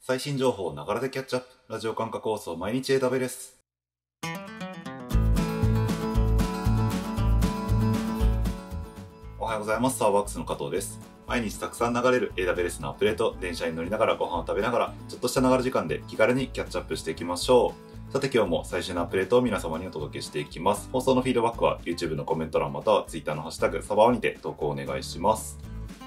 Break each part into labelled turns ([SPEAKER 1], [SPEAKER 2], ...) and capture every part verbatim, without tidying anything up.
[SPEAKER 1] 最新情報をながらでキャッチアップ。ラジオ感覚放送毎日 エーダブリューエス。おはようございます。サーバークスの加藤です。毎日たくさん流れる エーダブリューエス のアップデート、電車に乗りながらご飯を食べながら、ちょっとしたながら時間で気軽にキャッチアップしていきましょう。さて今日も最新のアップデートを皆様にお届けしていきます。放送のフィードバックは YouTube のコメント欄または Twitter のハッシュタグサバオにて投稿お願いします。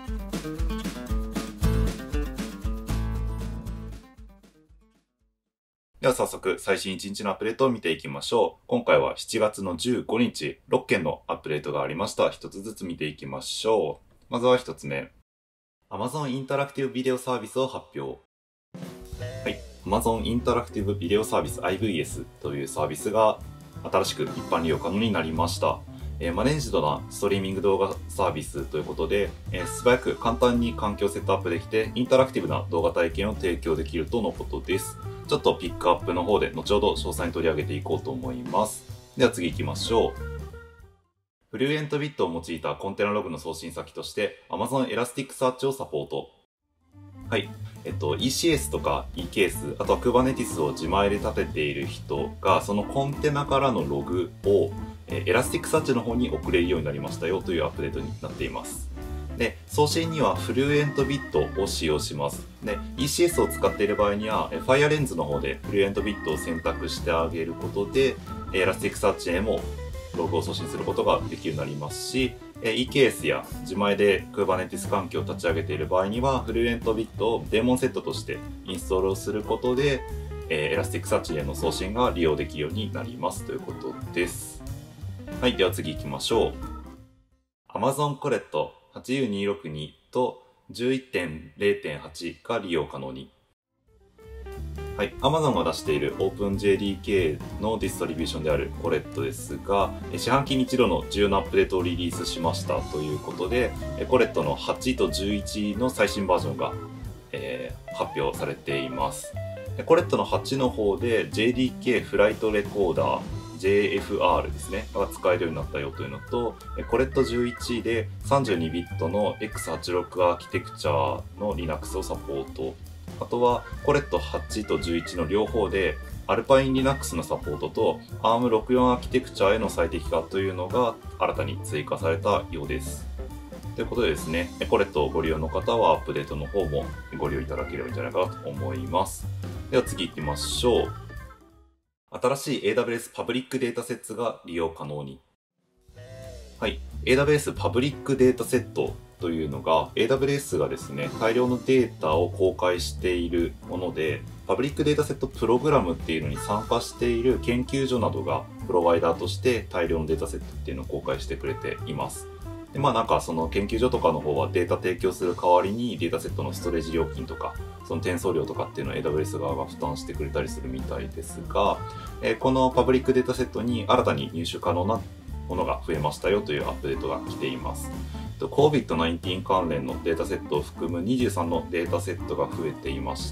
[SPEAKER 1] では早速最新いちにちのアップデートを見ていきましょう。今回はしちがつのじゅうごにち、ろっけんのアップデートがありました。ひとつずつ見ていきましょう。まずはひとつめ。Amazon インタラクティブビデオサービスを発表。はい。Amazon インタラクティブビデオサービス アイブイエス というサービスが新しく一般利用可能になりました。えー、マネージドなストリーミング動画サービスということで、えー、素早く簡単に環境をセットアップできて、インタラクティブな動画体験を提供できるとのことです。ちょっとピックアップの方で後ほど詳細に取り上げていこうと思います。では次行きましょう。フルエントビットを用いたコンテナログの送信先として Amazon Elasticsearch をサポート。はい。えっと、イーシーエス とか イーケーエス、あとは Kubernetes を自前で立てている人が、そのコンテナからのログをえー、Elasticsearch の方に送れるようになりましたよというアップデートになっています。で、送信にはフルエントビットを使用します。で、イーシーエス を使っている場合には、FireLens の方でフルエントビットを選択してあげることで、Elasticsearch へもログを送信することができるようになりますし、イーケーエス や自前で Kubernetes 環境を立ち上げている場合には、フルエントビットをデーモンセットとしてインストールをすることで、Elasticsearch への送信が利用できるようになりますということです。はい、では次行きましょう。Amazon Corret はちゆうにひゃくろくじゅうにと じゅういってんれいてんはち が利用可能に。はい、Amazon が出している OpenJDK のディストリビューションである Corret ですが、四半期に一度の重要なアップデートをリリースしましたということで、Corret のはちとじゅういちの最新バージョンが、えー、発表されています。Corret のはちの方で ジェーディーケー フライトレコーダージェーエフアール ですねが使えるようになったよというのと、コレットじゅういちで さんじゅうにビット の エックスはちじゅうろく アーキテクチャの Linux をサポート。あとはコレットはちとじゅういちの両方で Alpine Linux のサポートと アームろくじゅうよん アーキテクチャへの最適化というのが新たに追加されたようです。ということでですね、コレットをご利用の方はアップデートの方もご利用いただければいいんじゃないかなと思います。では次行きましょう。新しい エーダブリューエス パブリックデータセットが利用可能に。はい。エーダブリューエス パブリックデータセットというのが エーダブリューエス がですね、大量のデータを公開しているもので、パブリックデータセットプログラムっていうのに参加している研究所などがプロバイダーとして大量のデータセットっていうのを公開してくれています。でまあなんかその研究所とかの方はデータ提供する代わりにデータセットのストレージ料金とかその転送料とかっていうのを エーダブリューエス 側が負担してくれたりするみたいですが、えー、このパブリックデータセットに新たに入手可能なものが増えましたよというアップデートが来ています。コービッドナインティーン 関連のデータセットを含むにじゅうさんのデータセットが増えていまして、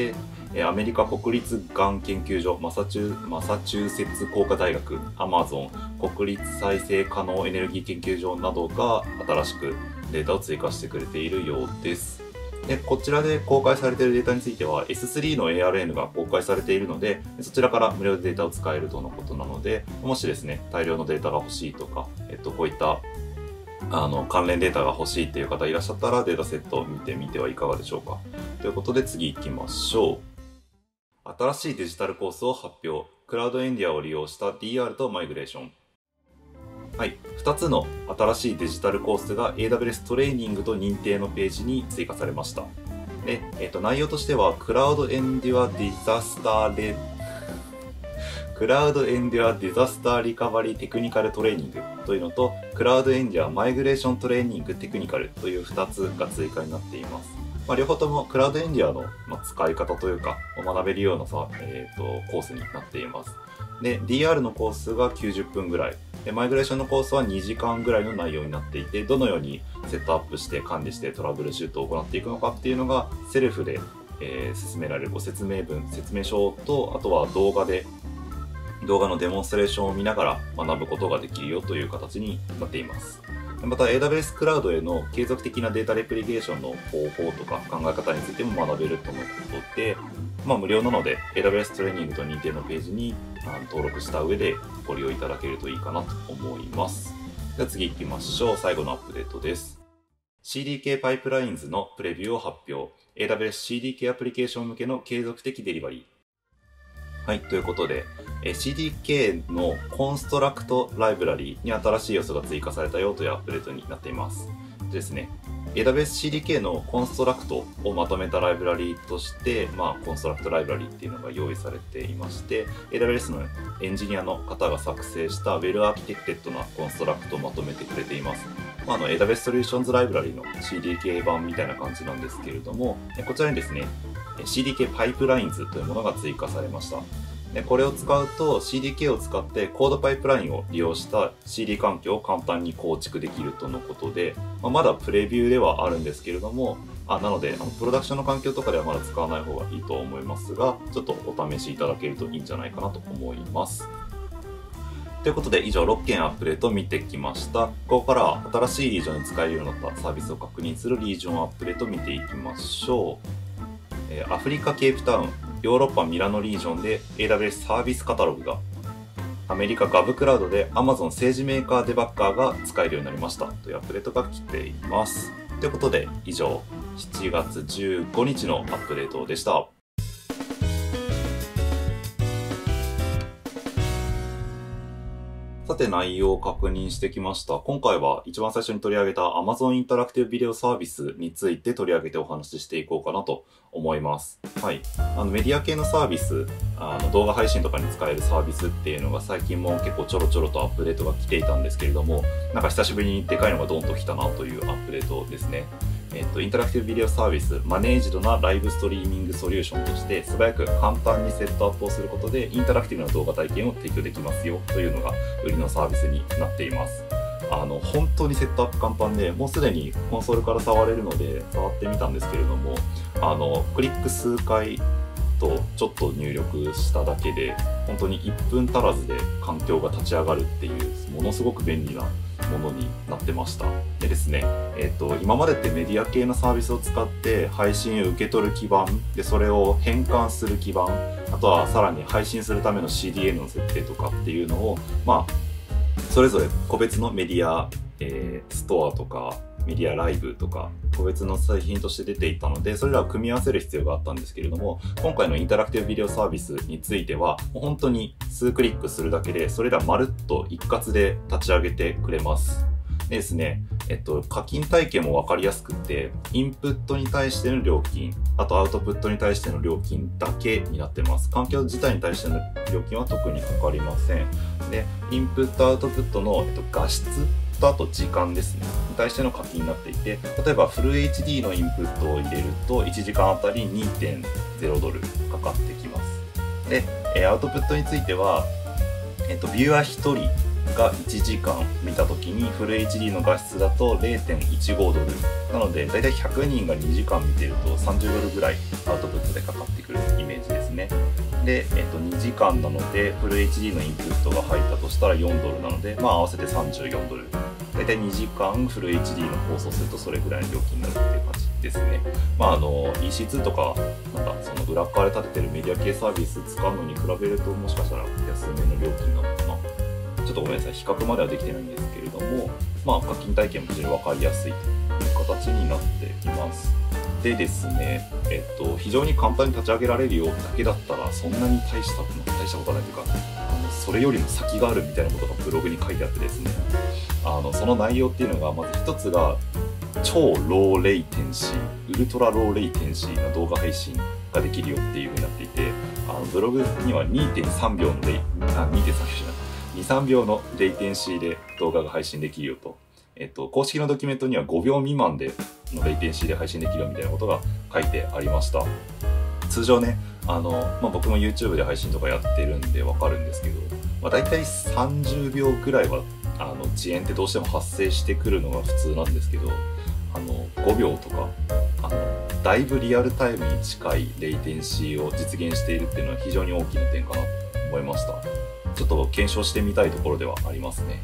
[SPEAKER 1] アメリカ国立がん研究所マサチュ、マサチューセッツ工科大学、Amazon、国立再生可能エネルギー研究所などが新しくデータを追加してくれているようです。でこちらで公開されているデータについては エススリー の エーアールエヌ が公開されているので、そちらから無料でデータを使えるとのことなので、もしですね、大量のデータが欲しいとか、えっと、こういったあの関連データが欲しいっていう方いらっしゃったらデータセットを見てみてはいかがでしょうか。ということで次行きましょう。新しいデジタルコースを発表。クラウドエンディアを利用した ディーアール とマイグレーション。はい。ふたつの新しいデジタルコースが エーダブリューエス トレーニングと認定のページに追加されました。で、えっと、内容としては、クラウドエンデュアディザスターレ、クラウドエンデュアディザスターリカバリーテクニカルトレーニングというのと、クラウドエンデュアマイグレーショントレーニングテクニカルというふたつが追加になっています。まあ、両方ともクラウドエンデュアの使い方というか、学べるようなさ、えーと、コースになっています。で、ディーアール のコースがきゅうじゅっぷんぐらい。で、マイグレーションのコースはにじかんぐらいの内容になっていて、どのようにセットアップして管理してトラブルシュートを行っていくのかっていうのが、セルフで、えー、進められるご説明文、説明書と、あとは動画で、動画のデモンストレーションを見ながら学ぶことができるよという形になっています。 また エーダブリューエス クラウドへの継続的なデータレプリケーションの方法とか考え方についても学べるとのことで、まあ、無料なので エーダブリューエス トレーニングと認定のページに登録した上でご利用いただけるといいかなと思います。では次行きましょう。最後のアップデートです。シーディーケー パイプラインズのプレビューを発表。エーダブリューエス シーディーケー アプリケーション向けの継続的デリバリー。はい、ということで、シーディーケー のコンストラクトライブラリに新しい要素が追加されたよというアップデートになっています。でですね、エーダブリューエス シーディーケー のコンストラクトをまとめたライブラリとして、まあ、コンストラクトライブラリっていうのが用意されていまして、エーダブリューエス のエンジニアの方が作成した Well Architected なコンストラクトをまとめてくれています。まあ、あの エーダブリューエス Solutions ライブラリの シーディーケー 版みたいな感じなんですけれども、こちらにですね、シーディーケー パイプラインズというものが追加されました。でこれを使うと シーディーケー を使ってコードパイプラインを利用した シーディー 環境を簡単に構築できるとのことで、まあ、まだプレビューではあるんですけれども、あなのであのプロダクションの環境とかではまだ使わない方がいいと思いますが、ちょっとお試しいただけるといいんじゃないかなと思います。ということで以上ろっけんアップデートを見てきました。ここからは新しいリージョンに使えるようになったサービスを確認するリージョンアップデートを見ていきましょう。えー、アフリカケープタウン、ヨーロッパミラノリージョンで エーダブリューエス サービスカタログが、アメリカガブクラウドで Amazon 政治メーカーデバッカーが使えるようになりましたというアップデートが来ています。ということで以上しちがつじゅうごにちのアップデートでした。さて内容を確認してきました。今回は一番最初に取り上げた Amazon インタラクティブビデオサービスについて取り上げてお話ししていこうかなと思います。はい。あのメディア系のサービス、あの動画配信とかに使えるサービスっていうのが最近も結構ちょろちょろとアップデートが来ていたんですけれども、なんか久しぶりにでかいのがドンと来たなというアップデートですね。えっと、インタラクティブビデオサービス、マネージドなライブストリーミングソリューションとして素早く簡単にセットアップをすることでインタラクティブな動画体験を提供できますよというのが売りのサービスになっています。あの本当にセットアップ簡単で、もうすでにコンソールから触れるので触ってみたんですけれども、あのクリック数回とちょっと入力しただけで本当にいっぷん足らずで環境が立ち上がるっていうものすごく便利なものになってました。でですね、えーと、今までってメディア系のサービスを使って配信を受け取る基盤で、それを変換する基盤、あとはさらに配信するための シーディーエヌ の設定とかっていうのを、まあそれぞれ個別のメディア、えー、ストアとかメディアライブとか個別の製品として出ていたので、それらを組み合わせる必要があったんですけれども、今回のインタラクティブビデオサービスについてはもう本当に数クリックするだけでそれらまるっと一括で立ち上げてくれます。でですね、えっと、課金体系も分かりやすくて、インプットに対しての料金、あとアウトプットに対しての料金だけになってます。環境自体に対しての料金は特にかかりません。で、インプットアウトプットの、えっと、画質とあと時間ですね、に対しての課金になっていて、例えばフル エイチディー のインプットを入れるといちじかんあたり にてんゼロドルかかってきます。で、アウトプットについては、えっと、ビューアーひとりがいちじかん見たときにフル エイチディー の画質だと れいてんいちごドルなので、だいたいひゃくにんがにじかん見てるとさんじゅうドルぐらいアウトプットでかかってくるイメージですね。で、えっと、にじかんなのでフル エイチディー のインプットが入ったとしたらよんドルなので、まあ合わせてさんじゅうよんドル、だいたいにじかんフル エイチディー の放送するとそれぐらいの料金になるっていう感じですね。まああの イーシーツー とかなんかその裏側で立ててるメディア系サービス使うのに比べると、もしかしたら安めの料金なのかな。ちょっとごめんなさい、比較まではできてないんですけれども、まあ課金体験も非常に分かりやすいという形になっています。でですね、えっと、非常に簡単に立ち上げられるよだけだったらそんなに大した大したことはないというか、あのそれよりも先があるみたいなことがブログに書いてあってですね、あのその内容っていうのが、まず一つが超ローレイテンシー、ウルトラローレイテンシーな動画配信ができるよっていう風になっていて、あのブログには にてんさんびょうのレイあ にてんさんびょうじゃないにさんびょうのレイテンシーで動画が配信できるよと、えっと、公式のドキュメントにはごびょう未満でのレイテンシーで配信できるよみたいなことが書いてありました。通常ね、あの、まあ、僕も YouTube で配信とかやってるんでわかるんですけど、まあ、大体さんじゅうびょうくらいはあの遅延ってどうしても発生してくるのが普通なんですけど、あのごびょうとかあのだいぶリアルタイムに近いレイテンシーを実現しているっていうのは非常に大きな点かなと思いました。ちょっと検証してみたいところではありますね。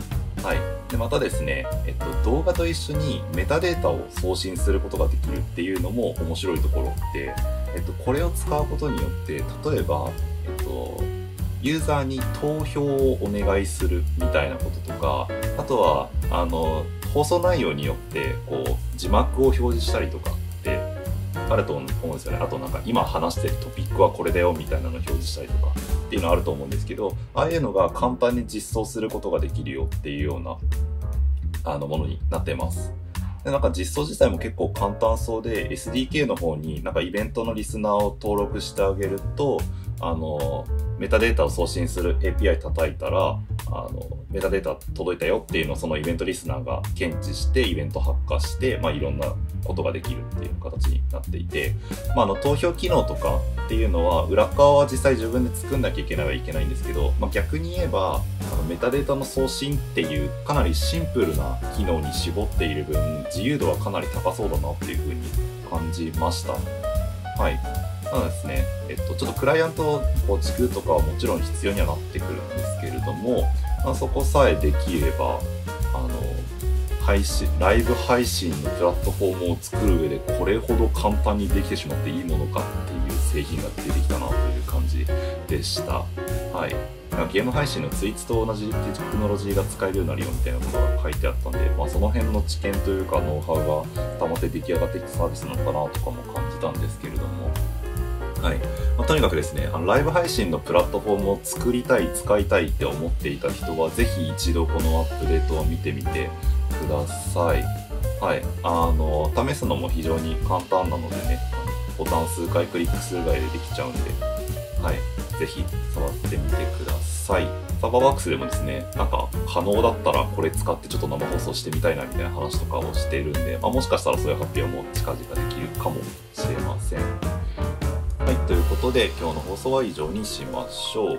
[SPEAKER 1] はい、でまたですね、えっと、動画と一緒にメタデータを送信することができるっていうのも面白いところで、えっと、これを使うことによって例えば、えっと、ユーザーに投票をお願いするみたいなこととか、あとはあの放送内容によってこう字幕を表示したりとかってあると思うんですよね。あとなんか今話してるトピックはこれだよみたいなのを表示したりとかっていうのあると思うんですけど、ああいうのが簡単に実装することができるよっていうようなあのものになっています。でなんか実装自体も結構簡単そうで、 エスディーケー の方になんかイベントのリスナーを登録してあげると、あのメタデータを送信する エーピーアイ 叩いたら、あのメタデータ届いたよっていうのをそのイベントリスナーが検知してイベント発火して、まあ、いろんなことができるっていう形になっていて、まあ、あの投票機能とかっていうのは裏側は実際自分で作んなきゃいけないはいけないんですけど、まあ、逆に言えばあのメタデータの送信っていうかなりシンプルな機能に絞っている分、自由度はかなり高そうだなっていうふうに感じました。はい。ただですね、えっと、ちょっとクライアント構築とかはもちろん必要にはなってくるんですけれども、まあ、そこさえできれば、あの、配信、ライブ配信のプラットフォームを作る上でこれほど簡単にできてしまっていいものかっていう製品が出てきたなという感じでした。はい。ゲーム配信のツイーツと同じテクノロジーが使えるようになるよみたいなことが書いてあったんで、まあ、その辺の知見というかノウハウが溜まって出来上がってきたサービスなのかなとかも感じたんですけれども、はい。まあ、とにかくですね、あのライブ配信のプラットフォームを作りたい、使いたいって思っていた人は、ぜひ一度このアップデートを見てみてください。はい。あの、試すのも非常に簡単なのでね、ボタン数回クリックするぐらいでできちゃうんで、はい。ぜひ触ってみてください。サーバーワークスでもですね、なんか可能だったらこれ使ってちょっと生放送してみたいなみたいな話とかをしているんで、まあ、もしかしたらそういう発表も近々できるかもしれません。はい、ということで今日の放送は以上にしましょう。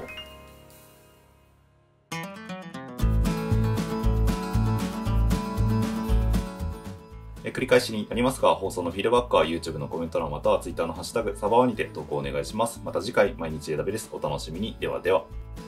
[SPEAKER 1] え繰り返しになりますが、放送のフィードバックは YouTube のコメント欄または Twitter のハッシュタグサバワにて投稿お願いします。また次回毎日 エーダブリューエス お楽しみに。ではでは。